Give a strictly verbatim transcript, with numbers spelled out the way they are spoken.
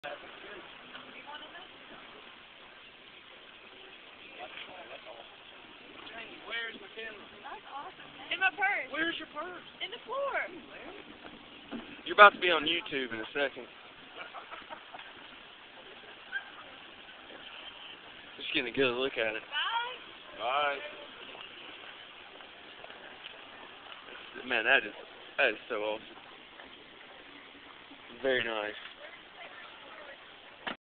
Where's my camera? That's awesome. In my purse. Where's your purse? In the floor. You're about to be on YouTube in a second. Just getting a good look at it. Bye. Bye. Man, that is that is so awesome. Very nice.